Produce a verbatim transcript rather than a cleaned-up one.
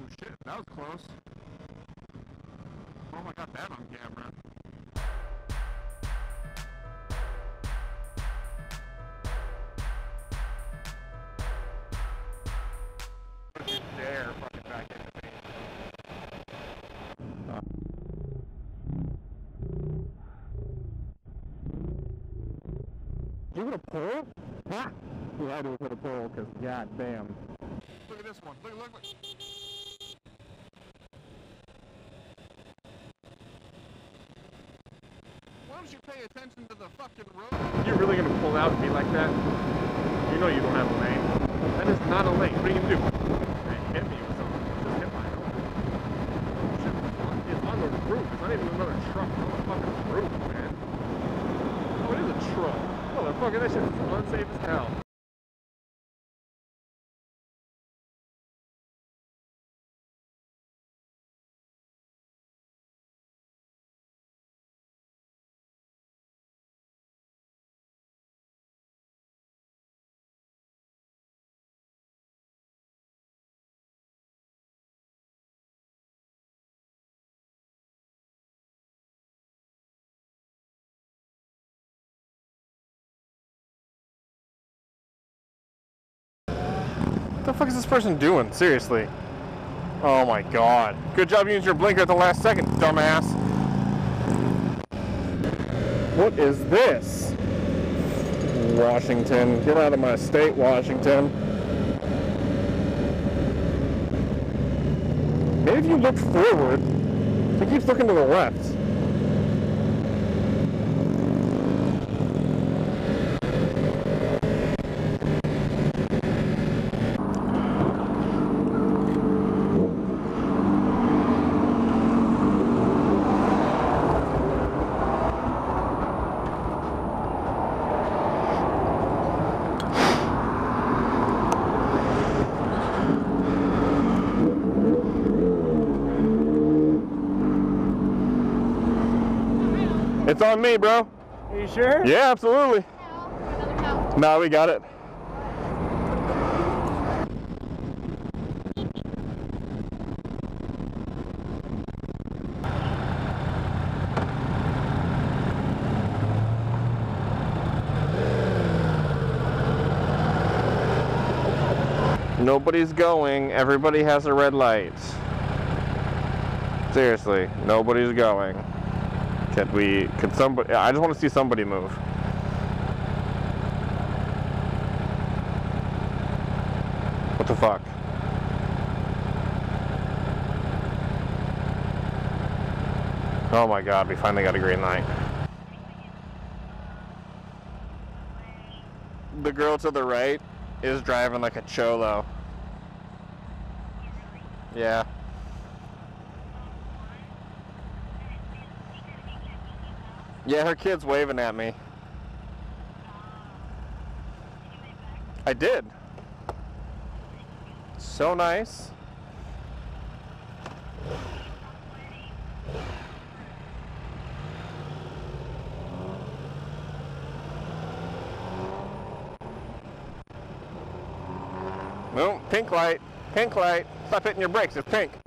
shit, that was close. Oh, I got that on camera. Don't you dare fucking back into me. Uh. You gonna pull? Ha! Yeah, I do put a pull, cause god damn. Look at this one. Look, look, look. Why don't you pay attention to the fucking road? You're really gonna pull out and be like that? You know you don't have a lane. That is not a lane. What are you gonna do? Man, hit me with something. Just hit my own. Shit, it's on the roof. It's not even another truck. It's on the fucking roof, man. Oh, it is a truck. Motherfucker, that shit is unsafe as hell. What the fuck is this person doing? Seriously. Oh my god. Good job using your blinker at the last second, dumbass. What is this? Washington. Get out of my state, Washington. Maybe if you look forward, he keeps looking to the left. It's on me, bro. Are you sure? Yeah, absolutely. No, Nah, we got it. Nobody's going. Everybody has a red light. Seriously, nobody's going. Can we, can somebody, I just want to see somebody move. What the fuck? Oh my god, we finally got a green light. The girl to the right is driving like a cholo. Yeah. Yeah, her kid's waving at me. I did. So nice. No, pink light. Pink light. Stop hitting your brakes. It's pink.